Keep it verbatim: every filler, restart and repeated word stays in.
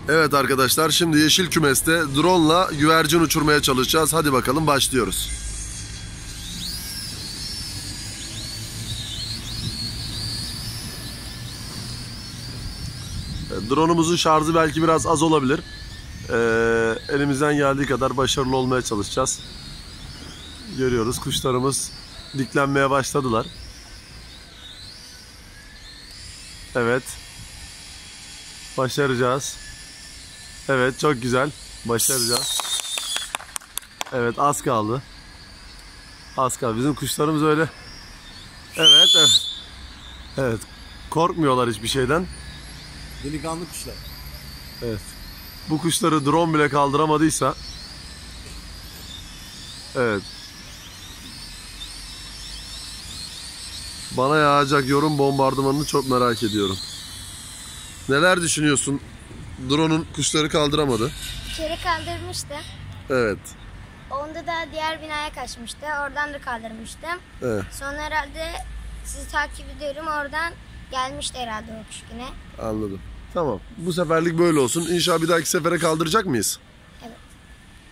Evet arkadaşlar, şimdi yeşil kümeste drone'la güvercin uçurmaya çalışacağız. Hadi bakalım, başlıyoruz. Drone'umuzun şarjı belki biraz az olabilir. Ee, elimizden geldiği kadar başarılı olmaya çalışacağız. Görüyoruz, kuşlarımız diklenmeye başladılar. Evet. Başaracağız. Evet, çok güzel. Başaracağız. Evet, az kaldı. Az kaldı. Bizim kuşlarımız öyle. Evet, evet. Evet. Korkmuyorlar hiçbir şeyden. Delikanlı kuşlar. Evet. Bu kuşları drone bile kaldıramadıysa. Evet. Bana yağacak yorum bombardımanını çok merak ediyorum. Neler düşünüyorsun? Drone'un kuşları kaldıramadı. Bir kere kaldırmıştı. Evet. Onda da diğer binaya kaçmıştı. Oradan da kaldırmıştım. Evet. Sonra herhalde sizi takip ediyorum. Oradan gelmişti herhalde o kuş yine. Anladım. Tamam. Bu seferlik böyle olsun. İnşallah bir dahaki sefere kaldıracak mıyız?